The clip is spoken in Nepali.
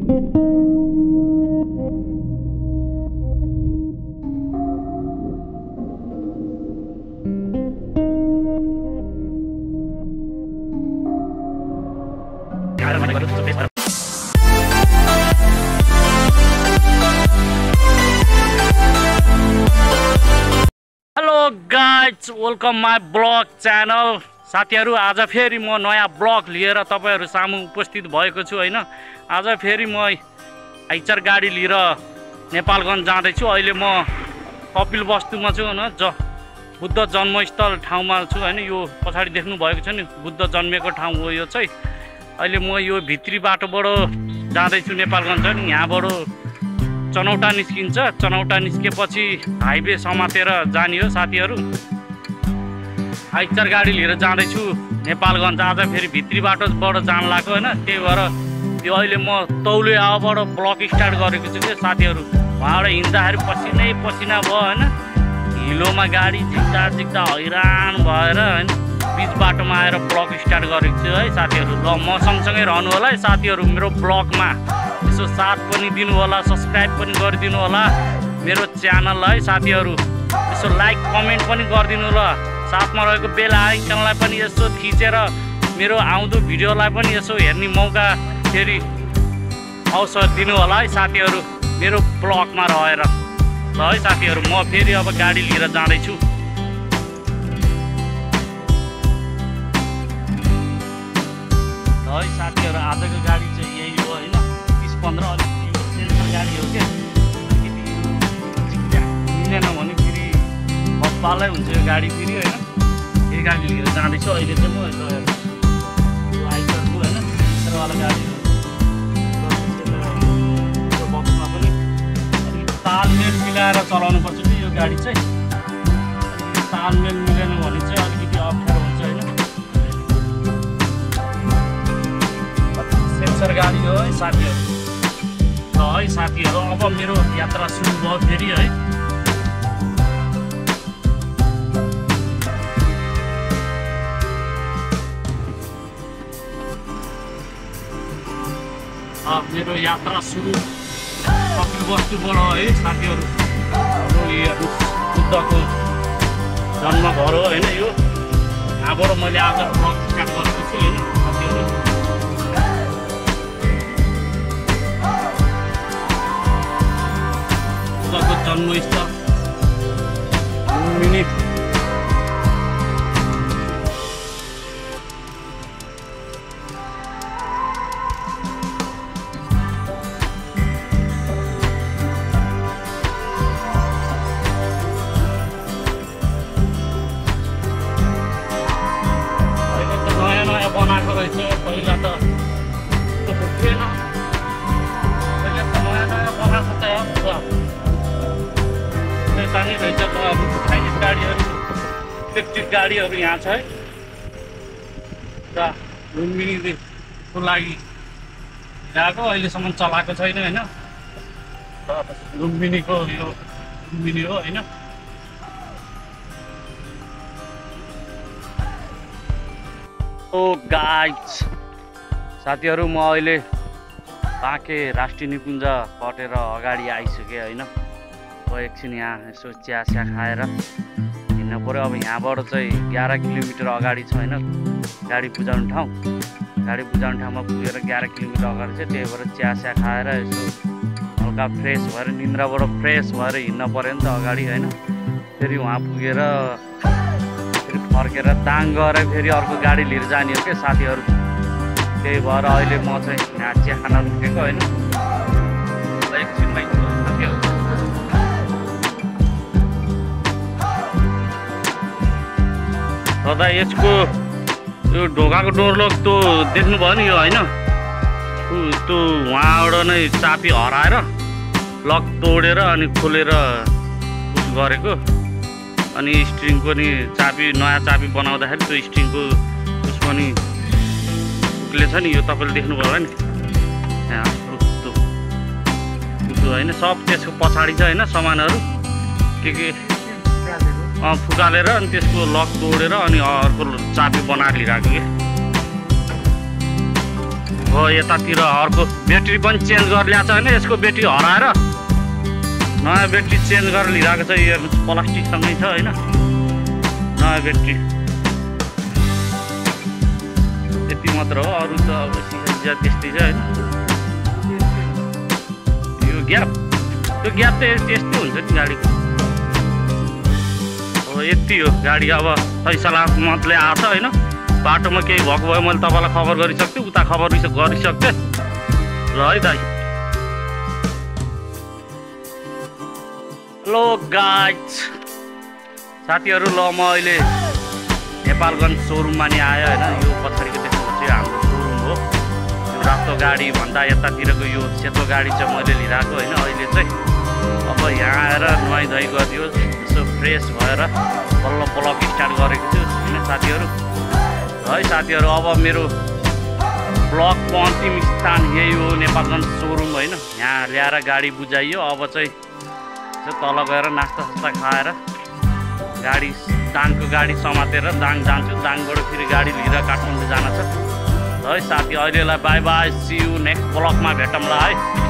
Hello guys, welcome my blog channel. साथीहरू, आज फेरि म नयाँ ब्लग लिएर तपाईहरु सामु उपस्थित भएको छु हैन। आज फेरि म आइचर गाडी लिएर नेपालगञ्ज जाँदैछु। अहिले म कपिलवस्तुमा छु हैन, बुद्ध जन्मस्थल ठाउँमा छु हैन। यो पछाडि देख्नु भएको छ नि, बुद्ध जन्मेको ठाउँ हो यो चाहिँ। अहिले म यो भित्री बाटोबाट जाँदैछु नेपालगञ्ज हैन। यहाँबाट चनौटा निस्किन्छ, चनौटा निस्केपछि हाइवे समातेर जाने हो साथीहरू। आइचर गाडी लिएर जाँदैछु नेपालगञ्ज। आज फेरि भित्री बाटोबाट जान लाग्यो हैन। त्यही भएर यो अहिले म तौले आवबाट ब्लक स्टार्ट गरेको छु के साथीहरू। वहाँबाट हिँड्दाखेरि पसिनै पसिना भयो हैन। हिलोमा गाडी झिक्दा झिक्दा हैरान भएर हैन बीच बाटोमा आएर ब्लक स्टार्ट गरेको छु है साथीहरू। ल म सँगसँगै रहनु होला है साथीहरू। मेरो ब्लगमा यसो साथ पनि दिनु होला, सब्स्क्राइब पनि गरिदिनु होला मेरो च्यानललाई साथीहरू। यसो लाइक कमेन्ट पनि गरिदिनु होला। साथमा रहेको बेल आइकनलाई पनि यसो थिचेर मेरो आउँदो भिडियोलाई पनि यसो हेर्ने मौका फेरि अवसर दिनु होला है साथीहरू मेरो ब्लगमा रहेर। ल है साथीहरू, म फेरि अब गाडी लिएर जाँदैछु। ल है साथीहरू, आजको गाडी चाहिँ यही हो होइन। 30-15 अलिकति सेन्सर गाडी हो क्या। मिलेन भने फेरि बब्बालै हुन्छ यो गाडी फेरि होइन। यही गाडी लिएर जाँदैछु अहिले चाहिँ म। आइचरको होइन सेन्सरवाला गाडी हो। यो बक्समा पनि अलिकति तालमेल मिलाएर चलाउनु पर्छ कि यो गाडी चाहिँ। अलिकति तालमेल मिलेन भने चाहिँ अलिकति अप्ठ्यारो हुन्छ होइन। सेन्सर गाडी हो है साथीहरू। ल है साथीहरू, अब मेरो यात्रा सुरु भयो फेरि है। मेरो यात्रा सुरु कपिलवस्तुबाट है साथीहरू। बुद्धको जन्मघर हो होइन यो। यहाँबाट मैले आज ब्लग स्टार्ट गरेको छु होइन साथीहरू। बुद्धको जन्मस्थल मिनिट बनाएको रहेछ। पहिला त त्यो थिएन, पहिला त नयाँ नयाँ बनाएको त यता नै रहेछ। चाइनिज गाडीहरू, इलेक्ट्रिक गाडीहरू यहाँ छ है। र लुम्बिनीको लागि ल्याएको, अहिलेसम्म चलाएको छैन होइन। लुम्बिनीको यो लुम्बिनी हो होइन। ओ गाइज साथीहरू, म अहिले बाँके राष्ट्रिय निकुञ्ज कटेर अगाडि आइसकेँ होइन। अब एकछिन यहाँ यसो चिया खाएर हिँड्न पऱ्यो। अब यहाँबाट चाहिँ 11 किलोमिटर अगाडि छ होइन गाडी पुजाउने ठाउँ। गाडी पुजाउने ठाउँमा पुगेर 11 किलोमिटर अगाडि चाहिँ, त्यही भएर चिया खाएर यसो हल्का फ्रेस भएर निन्द्राबाट फ्रेस भएर हिँड्न पऱ्यो नि त अगाडि होइन। फेरि वहाँ पुगेर फर्केर दाङ गएर फेरि अर्को गाडी लिएर जाने हो क्या साथीहरू। त्यही भएर अहिले म चाहिँ यहाँ चिया खान रुकेको होइन। एकछिनमै साथीहरू दादा यसको यो ढोकाको डोरलक त्यो देख्नुभयो नि यो होइन। त्यो वहाँबाट नै चाबी हराएर लक तोडेर अनि खोलेर गरेको। अनि स्ट्रिङको नि चाबी, नयाँ चाबी बनाउँदाखेरि त्यो स्ट्रिङको उस पनि उक्लेछ नि। यो तपाईँले देख्नुभयो होला नि यहाँ त्यो होइन। सब त्यसको पछाडि छ होइन सामानहरू के फुकालेर अनि त्यसको लक तोडेर अनि अर्को चाबी बनाएर लिइरहेको कि। हो यतातिर अर्को ब्याट्री पनि चेन्ज गरेर ल्याएको छ होइन यसको ब्याट्री हराएर नयाँ ब्याट्री चेन्ज गरेर लिइरहेको छ हेर्नु प्लास्टिकसँगै छ होइन नयाँ ब्याट्री त्यति मात्र हो अरू त अब सिजा त्यस्तै छ होइन यो ग्याप त्यो ग्याप त यस्तै हुन्छ नि गाडीको अब यति हो गाडी अब सही सलामतले आएको छ होइन बाटोमा केही भएको भए मैले तपाईँलाई खबर गरिसक्थेँ उता खबर गरिसक्थेँ ल है दाइ हेलो गाइज साथीहरू ल म अहिले नेपालगञ्ज सोरुममा नि आयो होइन यो पछाडिको देख्नु चाहिँ हाम्रो सोरुम हो यो रातो गाडी भन्दा यतातिरको यो सेतो गाडी चाहिँ मैले लिइरहेको होइन अहिले चाहिँ अब यहाँ आएर नुहाइधुवाइ गरिदियो यसो फ्रेस भएर बल्ल ब्लक स्टार्ट गरेको छु होइन साथीहरू है साथीहरू अब मेरो ब्लकको अन्तिम स्थान यही हो नेपालगञ्ज सोरुम होइन यहाँ ल्याएर गाडी बुझाइयो अब चाहिँ तल गएर नास्ता खाएर गाडी दाङको गाडी समातेर दाङ जान्छु दाङबाट फेरि गाडी लिएर काठमाडौँ जान छ है साथी अहिलेलाई bye bye see you next ब्लकमा भेटौँला है।